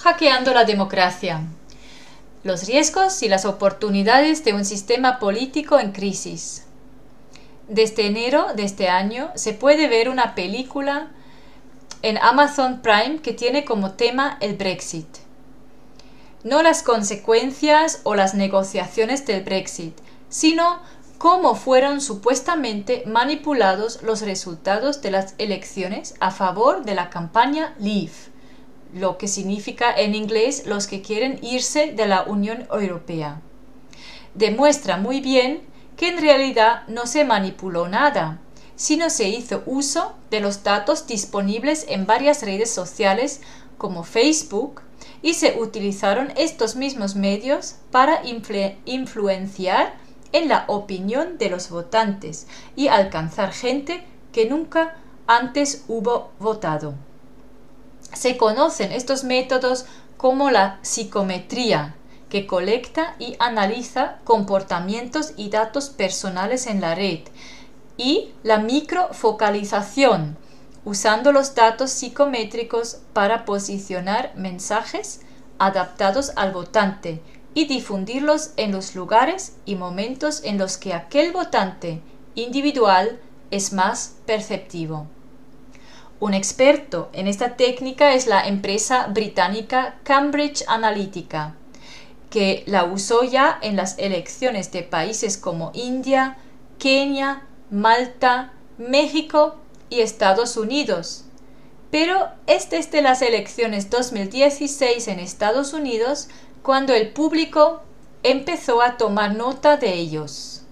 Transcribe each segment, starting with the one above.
Hackeando la democracia. Los riesgos y las oportunidades de un sistema político en crisis. Desde enero de este año se puede ver una película en Amazon Prime que tiene como tema el Brexit. No las consecuencias o las negociaciones del Brexit, sino cómo fueron supuestamente manipulados los resultados de las elecciones a favor de la campaña Leave, lo que significa en inglés los que quieren irse de la Unión Europea. Demuestra muy bien que en realidad no se manipuló nada, sino se hizo uso de los datos disponibles en varias redes sociales como Facebook y se utilizaron estos mismos medios para influenciar en la opinión de los votantes y alcanzar gente que nunca antes hubo votado. Se conocen estos métodos como la psicometría, que colecta y analiza comportamientos y datos personales en la red, y la microfocalización, usando los datos psicométricos para posicionar mensajes adaptados al votante y difundirlos en los lugares y momentos en los que aquel votante individual es más perceptivo. Un experto en esta técnica es la empresa británica Cambridge Analytica, que la usó ya en las elecciones de países como India, Kenia, Malta, México y Estados Unidos. Pero es desde las elecciones 2016 en Estados Unidos cuando el público empezó a tomar nota de ellos.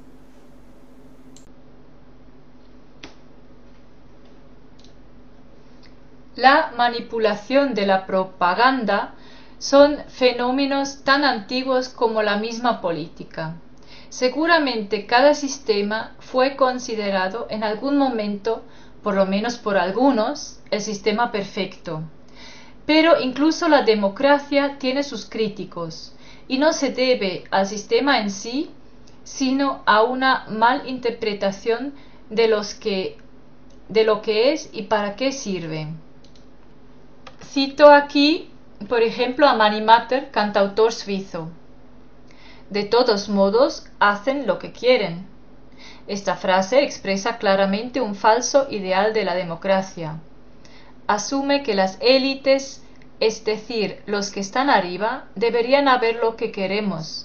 La manipulación de la propaganda son fenómenos tan antiguos como la misma política. Seguramente cada sistema fue considerado en algún momento, por lo menos por algunos, el sistema perfecto. Pero incluso la democracia tiene sus críticos, y no se debe al sistema en sí, sino a una malinterpretación de lo que es y para qué sirve. Cito aquí, por ejemplo, a Mani Matter, cantautor suizo. De todos modos, hacen lo que quieren. Esta frase expresa claramente un falso ideal de la democracia. Asume que las élites, es decir, los que están arriba, deberían hacer lo que queremos.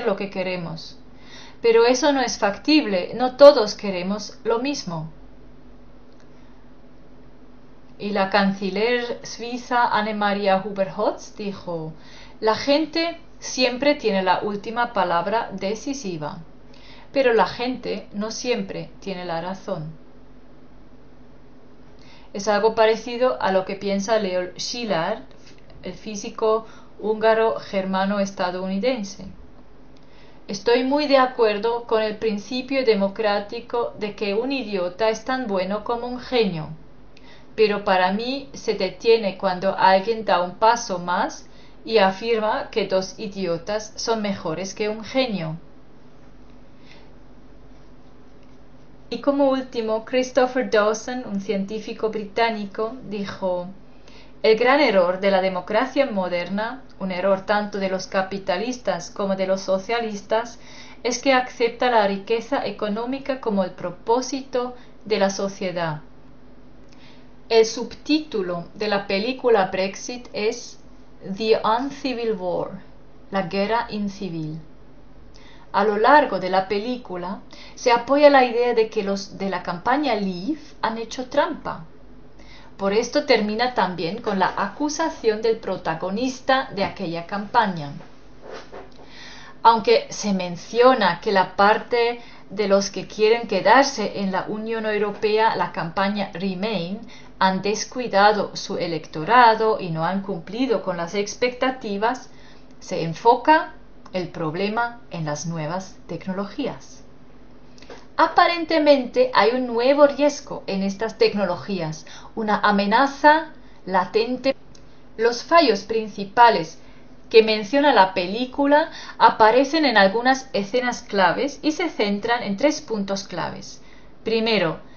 Pero eso no es factible, no todos queremos lo mismo. Y la canciller suiza Annemaria Huber-Hotz dijo: la gente siempre tiene la última palabra decisiva, pero la gente no siempre tiene la razón. Es algo parecido a lo que piensa Leo Szilard, el físico húngaro-germano-estadounidense. Estoy muy de acuerdo con el principio democrático de que un idiota es tan bueno como un genio, pero para mí se detiene cuando alguien da un paso más y afirma que dos idiotas son mejores que un genio. Y como último, Christopher Dawson, un científico británico, dijo: el gran error de la democracia moderna, un error tanto de los capitalistas como de los socialistas, es que acepta la riqueza económica como el propósito de la sociedad. El subtítulo de la película Brexit es The Uncivil War, la guerra incivil. A lo largo de la película se apoya la idea de que los de la campaña Leave han hecho trampa. Por esto termina también con la acusación del protagonista de aquella campaña. Aunque se menciona que la parte de los que quieren quedarse en la Unión Europea, la campaña Remain, han descuidado su electorado y no han cumplido con las expectativas, se enfoca el problema en las nuevas tecnologías. Aparentemente hay un nuevo riesgo en estas tecnologías, una amenaza latente. Los fallos principales que menciona la película aparecen en algunas escenas claves y se centran en 3 puntos claves. Primero,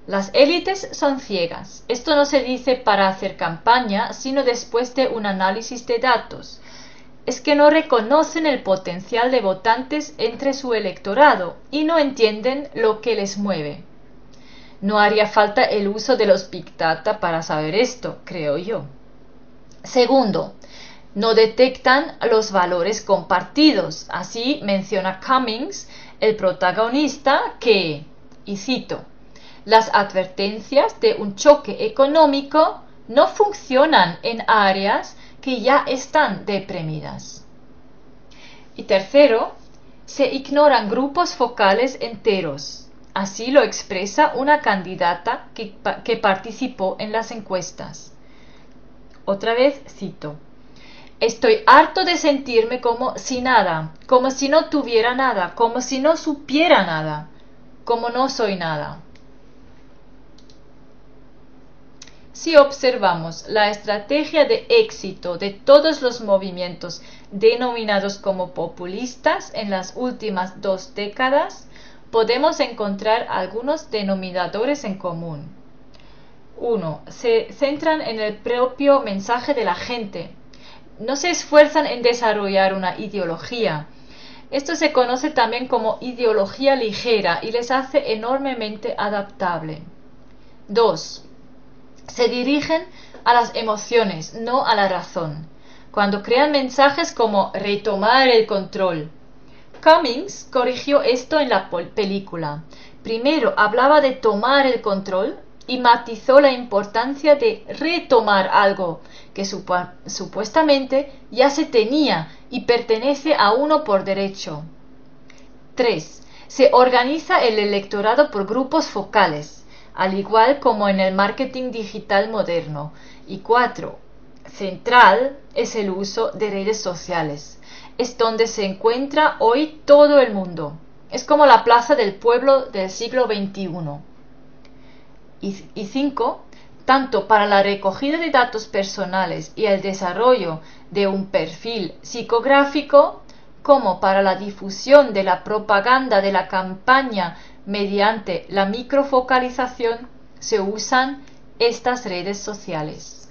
Las élites son ciegas. Esto no se dice para hacer campaña, sino después de un análisis de datos. Es que no reconocen el potencial de votantes entre su electorado y no entienden lo que les mueve. No haría falta el uso de los Big Data para saber esto, creo yo. Segundo, no detectan los valores compartidos. Así menciona Cummings, el protagonista, que, y cito, las advertencias de un choque económico no funcionan en áreas que ya están deprimidas. Y tercero, se ignoran grupos focales enteros. Así lo expresa una candidata que participó en las encuestas. Otra vez cito. Estoy harto de sentirme como si nada, como si no tuviera nada, como si no supiera nada, como no soy nada. Si observamos la estrategia de éxito de todos los movimientos denominados como populistas en las últimas 2 décadas, podemos encontrar algunos denominadores en común. 1. Se centran en el propio mensaje de la gente. No se esfuerzan en desarrollar una ideología. Esto se conoce también como ideología ligera y les hace enormemente adaptable. 2. Se dirigen a las emociones, no a la razón, cuando crean mensajes como retomar el control. Cummings corrigió esto en la película. Primero hablaba de tomar el control y matizó la importancia de retomar algo que supuestamente ya se tenía y pertenece a uno por derecho. 3. Se organiza el electorado por grupos focales, al igual como en el marketing digital moderno. Y 4. Central es el uso de redes sociales. Es donde se encuentra hoy todo el mundo. Es como la plaza del pueblo del siglo XXI. Y 5. Tanto para la recogida de datos personales y el desarrollo de un perfil psicográfico, como para la difusión de la propaganda de la campaña mediante la microfocalización, se usan estas redes sociales.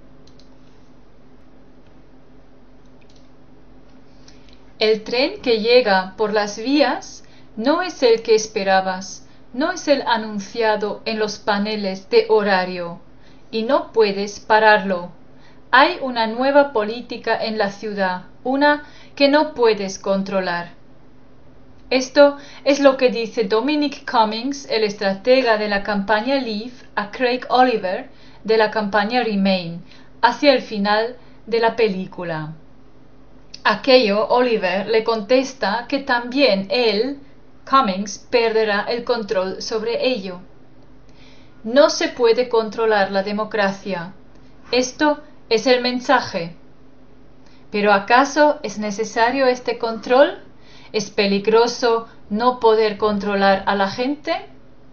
El tren que llega por las vías no es el que esperabas, no es el anunciado en los paneles de horario, y no puedes pararlo. Hay una nueva política en la ciudad, una que no puedes controlar. Esto es lo que dice Dominic Cummings, el estratega de la campaña Leave, a Craig Oliver, de la campaña Remain, hacia el final de la película. Aquello, Oliver le contesta que también él, Cummings, perderá el control sobre ello. No se puede controlar la democracia. Esto es el mensaje. ¿Pero acaso es necesario este control? ¿Es peligroso no poder controlar a la gente?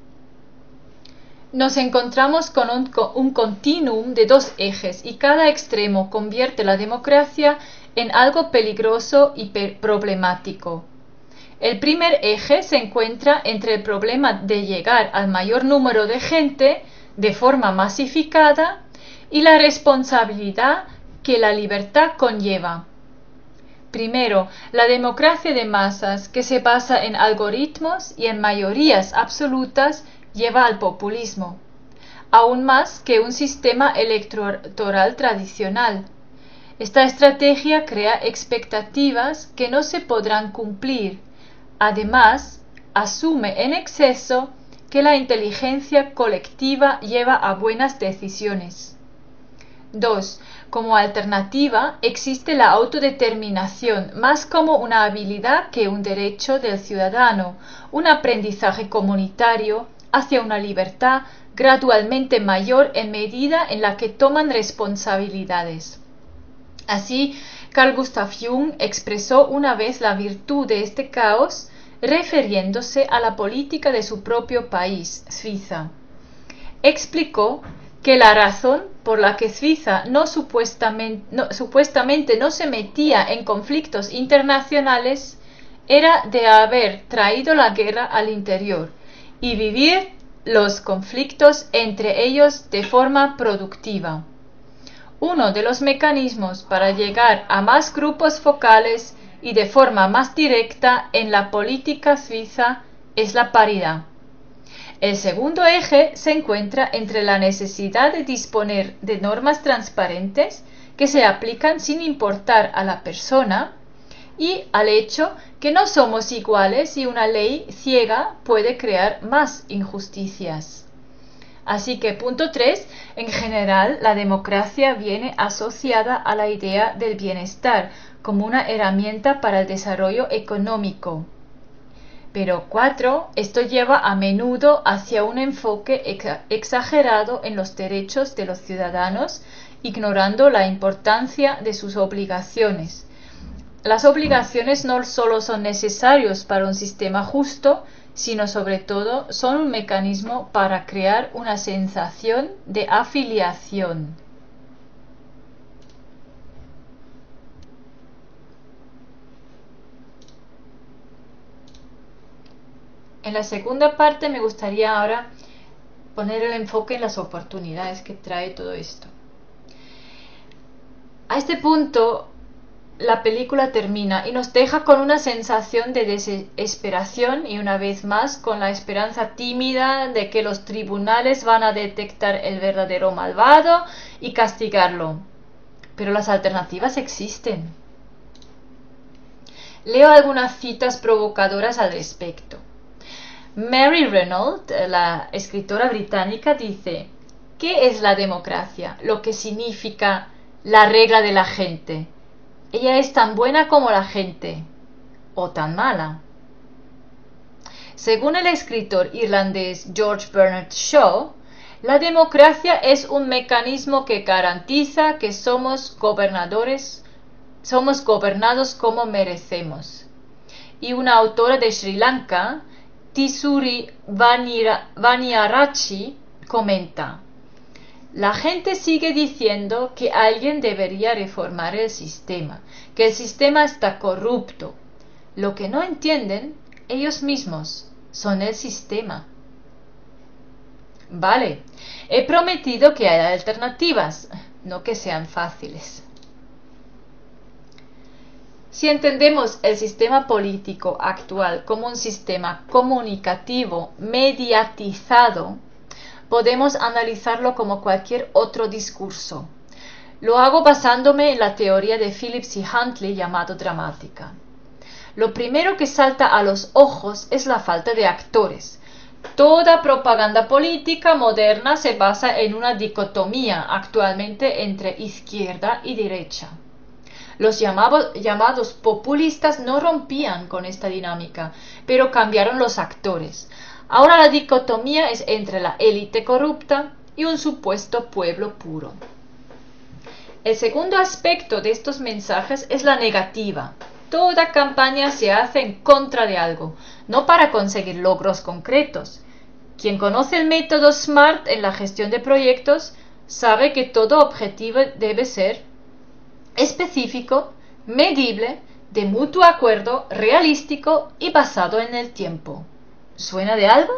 Nos encontramos con un continuum de 2 ejes y cada extremo convierte la democracia en algo peligroso y problemático. El primer eje se encuentra entre el problema de llegar al mayor número de gente de forma masificada y la responsabilidad que la libertad conlleva. Primero, la democracia de masas, que se basa en algoritmos y en mayorías absolutas, lleva al populismo, aún más que un sistema electoral tradicional. Esta estrategia crea expectativas que no se podrán cumplir. Además, asume en exceso que la inteligencia colectiva lleva a buenas decisiones. 2. Como alternativa, existe la autodeterminación, más como una habilidad que un derecho del ciudadano, un aprendizaje comunitario hacia una libertad gradualmente mayor en medida en la que toman responsabilidades. Así, Carl Gustav Jung expresó una vez la virtud de este caos refiriéndose a la política de su propio país, Suiza. Explicó que la razón por la que Suiza supuestamente no se metía en conflictos internacionales era de haber traído la guerra al interior y vivir los conflictos entre ellos de forma productiva. Uno de los mecanismos para llegar a más grupos focales y de forma más directa en la política suiza es la paridad. El segundo eje se encuentra entre la necesidad de disponer de normas transparentes que se aplican sin importar a la persona y al hecho que no somos iguales y una ley ciega puede crear más injusticias. Así que punto 3, en general la democracia viene asociada a la idea del bienestar como una herramienta para el desarrollo económico. Pero 4, esto lleva a menudo hacia un enfoque exagerado en los derechos de los ciudadanos, ignorando la importancia de sus obligaciones. Las obligaciones no solo son necesarias para un sistema justo, sino sobre todo son un mecanismo para crear una sensación de afiliación. En la segunda parte me gustaría ahora poner el enfoque en las oportunidades que trae todo esto. A este punto, la película termina y nos deja con una sensación de desesperación y una vez más con la esperanza tímida de que los tribunales van a detectar el verdadero malvado y castigarlo. Pero las alternativas existen. Leo algunas citas provocadoras al respecto. Mary Renault, la escritora británica, dice: ¿qué es la democracia? Lo que significa la regla de la gente. Ella es tan buena como la gente, o tan mala. Según el escritor irlandés George Bernard Shaw, la democracia es un mecanismo que garantiza que somos gobernados como merecemos. Y una autora de Sri Lanka, Tisuri Vaniarachi, comenta: la gente sigue diciendo que alguien debería reformar el sistema, que el sistema está corrupto. Lo que no entienden ellos mismos son el sistema. Vale, he prometido que haya alternativas, no que sean fáciles. Si entendemos el sistema político actual como un sistema comunicativo mediatizado, podemos analizarlo como cualquier otro discurso. Lo hago basándome en la teoría de Phillips y Huntley llamado dramática. Lo primero que salta a los ojos es la falta de actores. Toda propaganda política moderna se basa en una dicotomía actualmente entre izquierda y derecha. Los llamados populistas no rompían con esta dinámica, pero cambiaron los actores. Ahora la dicotomía es entre la élite corrupta y un supuesto pueblo puro. El segundo aspecto de estos mensajes es la negativa. Toda campaña se hace en contra de algo, no para conseguir logros concretos. Quien conoce el método SMART en la gestión de proyectos sabe que todo objetivo debe ser específico, medible, de mutuo acuerdo, realístico y basado en el tiempo. ¿Suena de algo?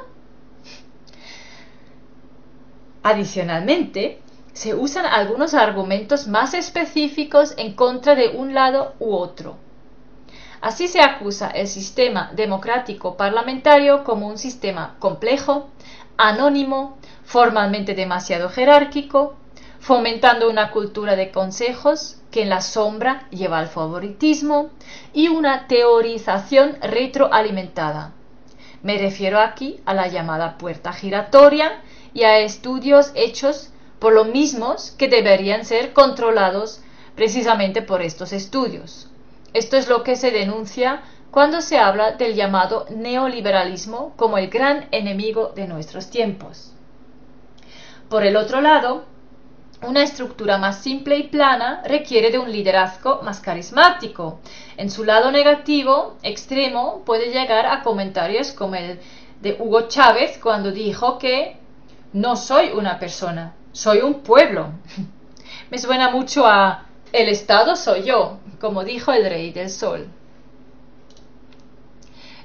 Adicionalmente, se usan algunos argumentos más específicos en contra de un lado u otro. Así se acusa el sistema democrático parlamentario como un sistema complejo, anónimo, formalmente demasiado jerárquico, fomentando una cultura de consejos que en la sombra lleva al favoritismo y una teorización retroalimentada. Me refiero aquí a la llamada puerta giratoria y a estudios hechos por los mismos que deberían ser controlados precisamente por estos estudios. Esto es lo que se denuncia cuando se habla del llamado neoliberalismo como el gran enemigo de nuestros tiempos. Por el otro lado, una estructura más simple y plana requiere de un liderazgo más carismático. En su lado negativo, extremo, puede llegar a comentarios como el de Hugo Chávez cuando dijo que no soy una persona, soy un pueblo. Me suena mucho a el Estado soy yo, como dijo el Rey del Sol.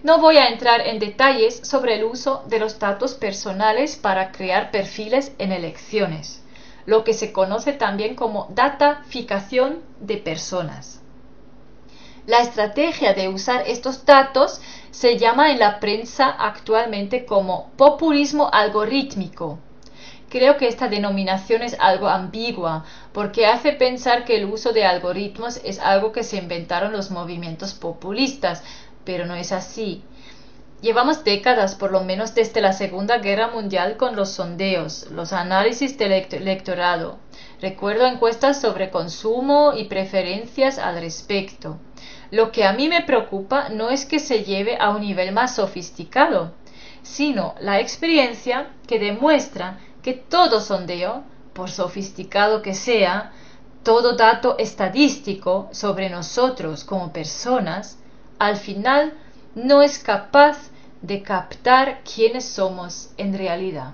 No voy a entrar en detalles sobre el uso de los datos personales para crear perfiles en elecciones, lo que se conoce también como dataficación de personas. La estrategia de usar estos datos se llama en la prensa actualmente como populismo algorítmico. Creo que esta denominación es algo ambigua porque hace pensar que el uso de algoritmos es algo que se inventaron los movimientos populistas, pero no es así. Llevamos décadas, por lo menos desde la Segunda Guerra Mundial, con los sondeos, los análisis del electorado. Recuerdo encuestas sobre consumo y preferencias al respecto. Lo que a mí me preocupa no es que se lleve a un nivel más sofisticado, sino la experiencia que demuestra que todo sondeo, por sofisticado que sea, todo dato estadístico sobre nosotros como personas, al final no es capaz de captar quiénes somos en realidad.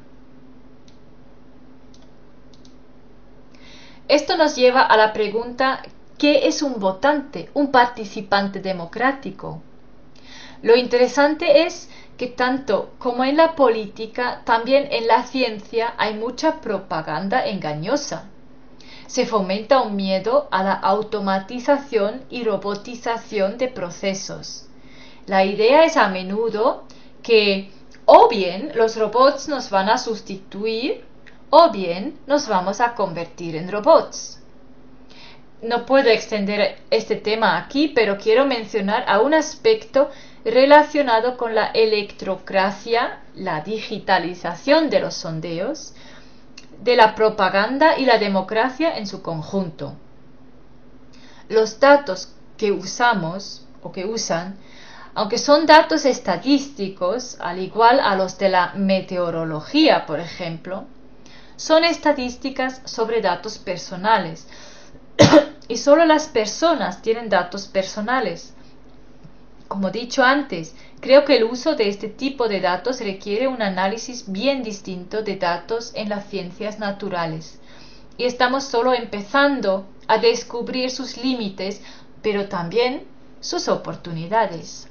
Esto nos lleva a la pregunta: ¿qué es un votante, un participante democrático? Lo interesante es que tanto como en la política, también en la ciencia hay mucha propaganda engañosa. Se fomenta un miedo a la automatización y robotización de procesos. La idea es a menudo que o bien los robots nos van a sustituir o bien nos vamos a convertir en robots. No puedo extender este tema aquí, pero quiero mencionar a un aspecto relacionado con la electrocracia, la digitalización de los sondeos, de la propaganda y la democracia en su conjunto. Los datos que usamos o que usan, aunque son datos estadísticos, al igual a los de la meteorología, por ejemplo, son estadísticas sobre datos personales. Y solo las personas tienen datos personales. Como dicho antes, creo que el uso de este tipo de datos requiere un análisis bien distinto de datos en las ciencias naturales. Y estamos solo empezando a descubrir sus límites, pero también sus oportunidades.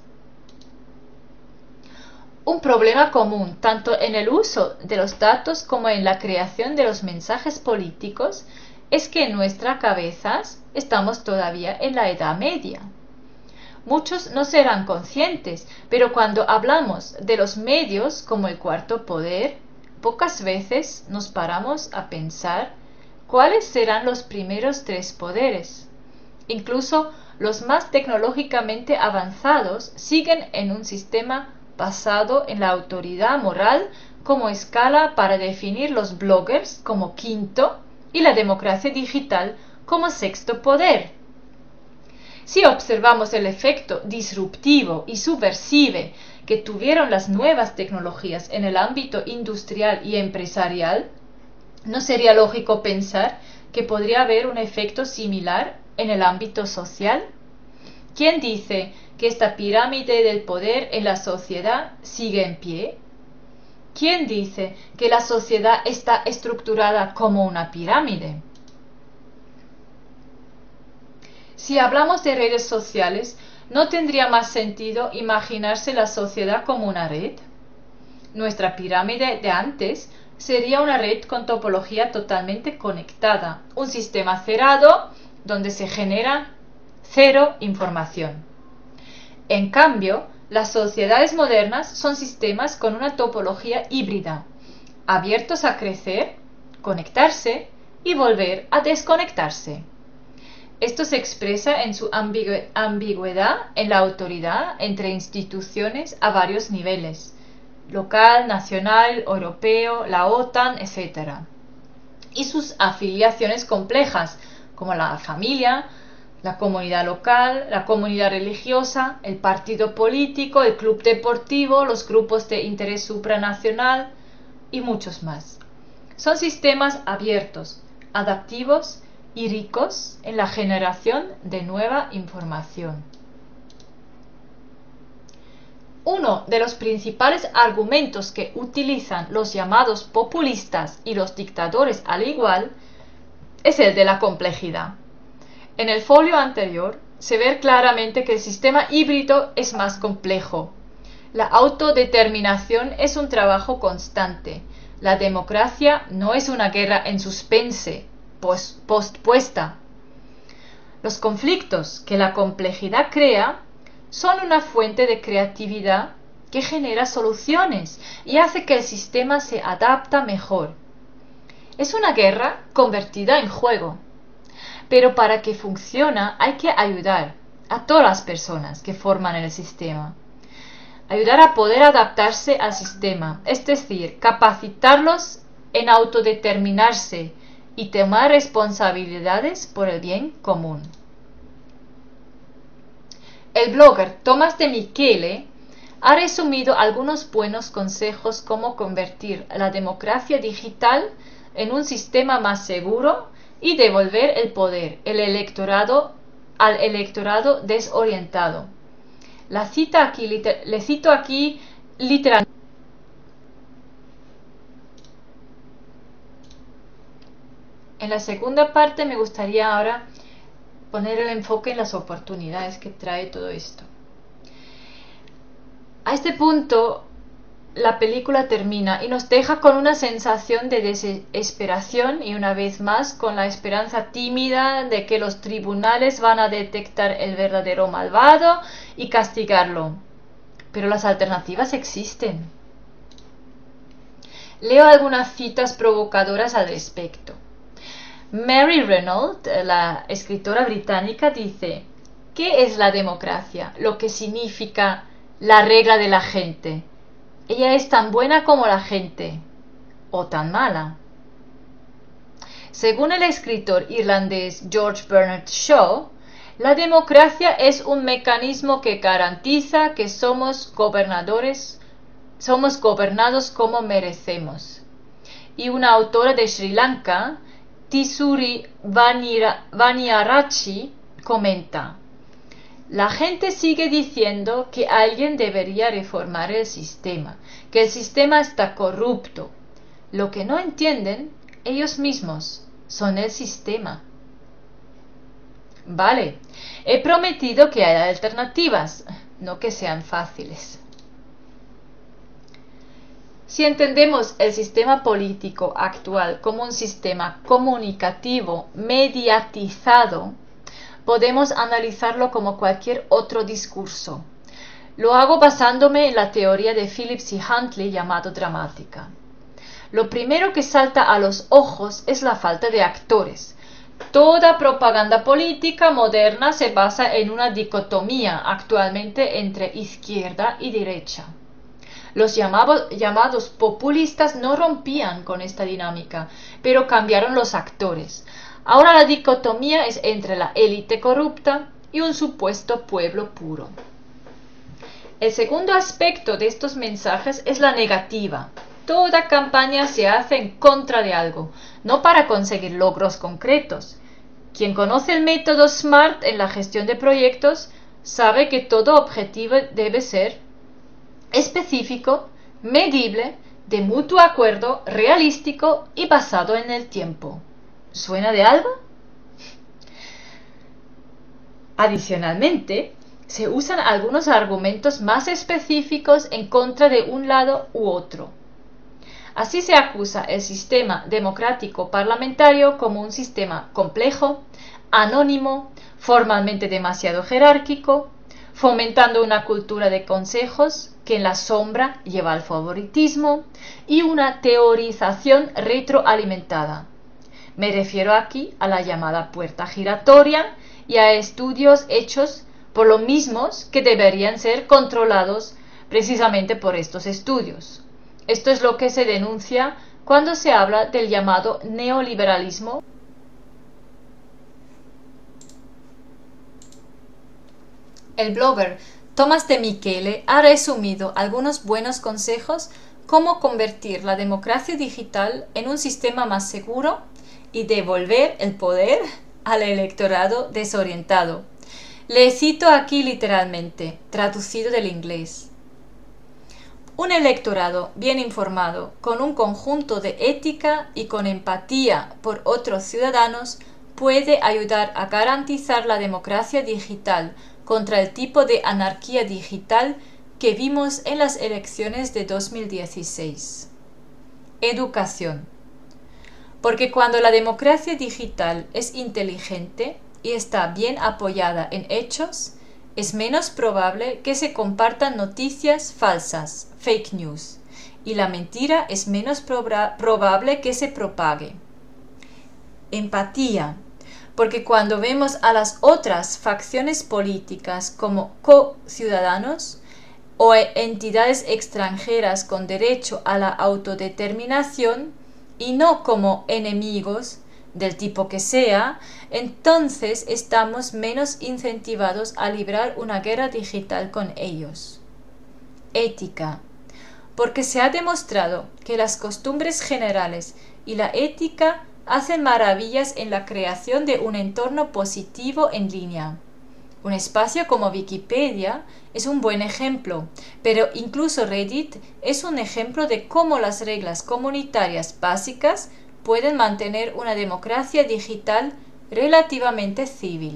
Un problema común, tanto en el uso de los datos como en la creación de los mensajes políticos, es que en nuestras cabezas estamos todavía en la Edad Media. Muchos no serán conscientes, pero cuando hablamos de los medios como el cuarto poder, pocas veces nos paramos a pensar cuáles serán los primeros tres poderes. Incluso los más tecnológicamente avanzados siguen en un sistema basado en la autoridad moral como escala para definir los bloggers como quinto y la democracia digital como sexto poder. Si observamos el efecto disruptivo y subversivo que tuvieron las nuevas tecnologías en el ámbito industrial y empresarial, ¿no sería lógico pensar que podría haber un efecto similar en el ámbito social? ¿Quién dice que esta pirámide del poder en la sociedad sigue en pie? ¿Quién dice que la sociedad está estructurada como una pirámide? Si hablamos de redes sociales, ¿no tendría más sentido imaginarse la sociedad como una red? Nuestra pirámide de antes sería una red con topología totalmente conectada, un sistema cerrado donde se genera cero información. En cambio, las sociedades modernas son sistemas con una topología híbrida, abiertos a crecer, conectarse y volver a desconectarse. Esto se expresa en su ambigüedad en la autoridad entre instituciones a varios niveles, local, nacional, europeo, la OTAN, etc. Y sus afiliaciones complejas, como la familia, la comunidad local, la comunidad religiosa, el partido político, el club deportivo, los grupos de interés supranacional y muchos más. Son sistemas abiertos, adaptivos y ricos en la generación de nueva información. Uno de los principales argumentos que utilizan los llamados populistas y los dictadores al igual es el de la complejidad. En el folio anterior se ve claramente que el sistema híbrido es más complejo. La autodeterminación es un trabajo constante. La democracia no es una guerra en suspense, pospuesta. Los conflictos que la complejidad crea son una fuente de creatividad que genera soluciones y hace que el sistema se adapte mejor. Es una guerra convertida en juego. Pero para que funcione hay que ayudar a todas las personas que forman el sistema. Ayudar a poder adaptarse al sistema, es decir, capacitarlos en autodeterminarse y tomar responsabilidades por el bien común. El blogger Tomás de Michele ha resumido algunos buenos consejos cómo convertir la democracia digital en un sistema más seguro y devolver el poder al electorado desorientado. Le cito aquí literalmente. En la segunda parte me gustaría ahora poner el enfoque en las oportunidades que trae todo esto. A este punto, la película termina y nos deja con una sensación de desesperación y una vez más con la esperanza tímida de que los tribunales van a detectar el verdadero malvado y castigarlo. Pero las alternativas existen. Leo algunas citas provocadoras al respecto. Mary Renault, la escritora británica, dice: ¿qué es la democracia? Lo que significa la regla de la gente. Ella es tan buena como la gente, o tan mala. Según el escritor irlandés George Bernard Shaw, la democracia es un mecanismo que garantiza que somos gobernados como merecemos. Y una autora de Sri Lanka, Tisuri Vaniarachi, comenta: la gente sigue diciendo que alguien debería reformar el sistema, que el sistema está corrupto. Lo que no entienden ellos mismos son el sistema. Vale, he prometido que haya alternativas, no que sean fáciles. Si entendemos el sistema político actual como un sistema comunicativo mediatizado, podemos analizarlo como cualquier otro discurso. Lo hago basándome en la teoría de Phillips y Huntley llamado dramática. Lo primero que salta a los ojos es la falta de actores. Toda propaganda política moderna se basa en una dicotomía actualmente entre izquierda y derecha. Los llamados populistas no rompían con esta dinámica, pero cambiaron los actores. Ahora la dicotomía es entre la élite corrupta y un supuesto pueblo puro. El segundo aspecto de estos mensajes es la negativa. Toda campaña se hace en contra de algo, no para conseguir logros concretos. Quien conoce el método SMART en la gestión de proyectos sabe que todo objetivo debe ser específico, medible, de mutuo acuerdo, realístico y basado en el tiempo. ¿Suena de algo? Adicionalmente, se usan algunos argumentos más específicos en contra de un lado u otro. Así se acusa el sistema democrático parlamentario como un sistema complejo, anónimo, formalmente demasiado jerárquico, fomentando una cultura de consejos que en la sombra lleva al favoritismo y una teorización retroalimentada. Me refiero aquí a la llamada puerta giratoria y a estudios hechos por los mismos que deberían ser controlados precisamente por estos estudios. Esto es lo que se denuncia cuando se habla del llamado neoliberalismo. El blogger Tomás de Michele ha resumido algunos buenos consejos cómo convertir la democracia digital en un sistema más seguro y devolver el poder al electorado desorientado. Le cito aquí literalmente, traducido del inglés. Un electorado bien informado, con un conjunto de ética y con empatía por otros ciudadanos, puede ayudar a garantizar la democracia digital contra el tipo de anarquía digital que vimos en las elecciones de 2016. Educación. Porque cuando la democracia digital es inteligente y está bien apoyada en hechos, es menos probable que se compartan noticias falsas, fake news, y la mentira es menos probable que se propague. Empatía. Porque cuando vemos a las otras facciones políticas como co-ciudadanos o entidades extranjeras con derecho a la autodeterminación y no como enemigos del tipo que sea, entonces estamos menos incentivados a librar una guerra digital con ellos. Ética. Porque se ha demostrado que las costumbres generales y la ética hacen maravillas en la creación de un entorno positivo en línea. Un espacio como Wikipedia es un buen ejemplo, pero incluso Reddit es un ejemplo de cómo las reglas comunitarias básicas pueden mantener una democracia digital relativamente civil.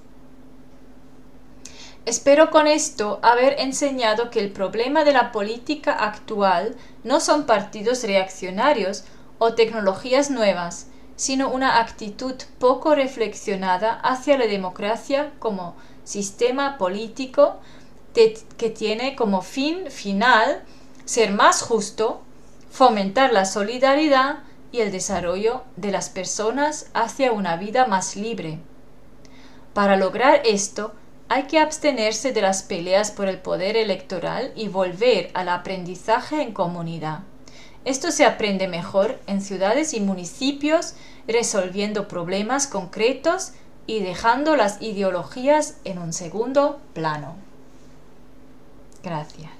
Espero con esto haber enseñado que el problema de la política actual no son partidos reaccionarios o tecnologías nuevas, sino una actitud poco reflexionada hacia la democracia como sistema político que tiene como fin final ser más justo, fomentar la solidaridad y el desarrollo de las personas hacia una vida más libre. Para lograr esto, hay que abstenerse de las peleas por el poder electoral y volver al aprendizaje en comunidad. Esto se aprende mejor en ciudades y municipios, resolviendo problemas concretos y dejando las ideologías en un segundo plano. Gracias.